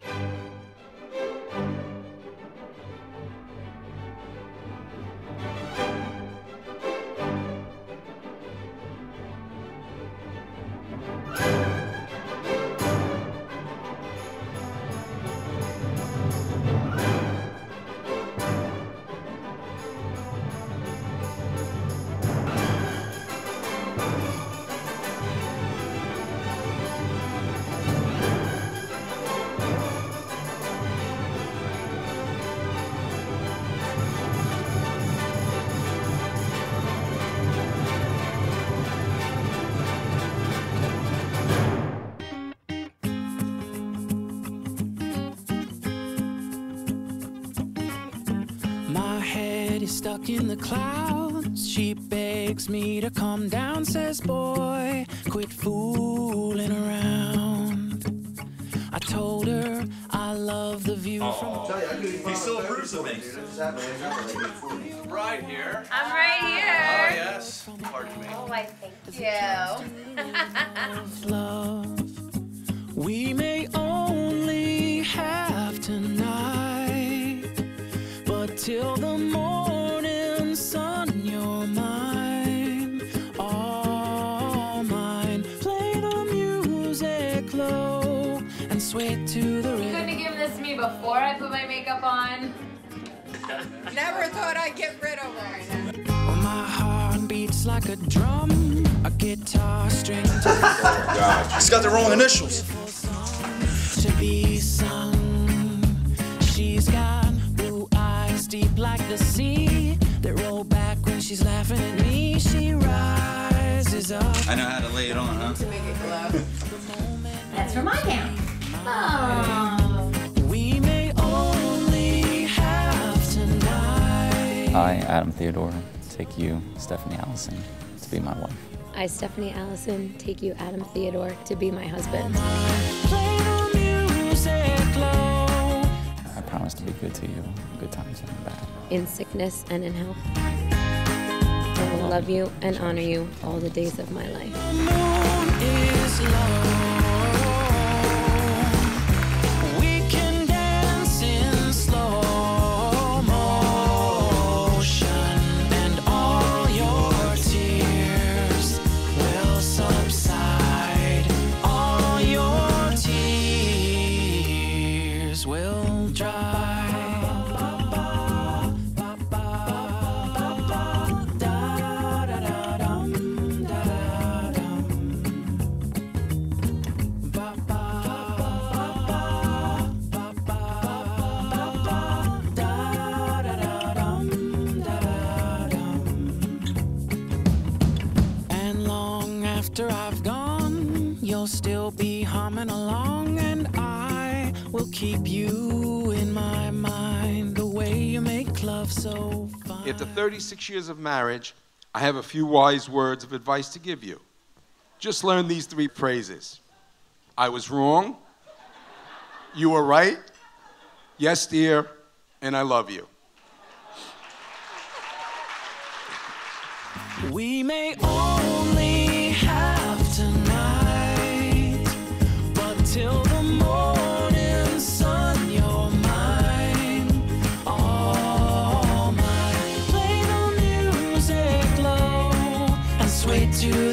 Stuck in the clouds, she begs me to come down, says, boy, quit fooling around. I told her I love the view from... He still approves of me. Right here. I'm right here. Oh, yes. Pardon me. Oh, I thank you. Love, we may only have tonight, but till the morning sun, you're mine, all mine. Play the music low and sway to the rhythm. You couldn't have given this to me before I put my makeup on. Never thought I'd get rid of her. Well, my heart beats like a drum, a guitar string. He's got the wrong initials. To be sung, she's got blue eyes deep like the sea that roll back when she's laughing at me. She rises up. I know how to lay it on, huh? To make it glow. That's for my gown. Oh. We may only have tonight. I, Adam Theodore, take you, Stefanie Allison, to be my wife. I, Stefanie Allison, take you, Adam Theodore, to be my husband. Play the music low. I promise to be good to you, in good times and bad. In sickness and in health. I will love you and honor you all the days of my life. The moon is low. We can dance in slow motion, and all your tears will subside. All your tears will dry. And long after I've gone, you'll still be humming along, and I will keep you in my mind, the way you make love so fine. After 36 years of marriage, I have a few wise words of advice to give you. Just learn these 3 phrases. I was wrong. You were right. Yes, dear. And I love you. We may only have tonight, but till the morning sun, you're mine, all mine. Play the music low and sway to